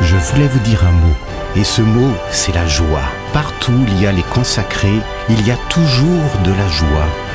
Je voulais vous dire un mot, et ce mot, c'est la joie. Partout où il y a les consacrés, il y a toujours de la joie.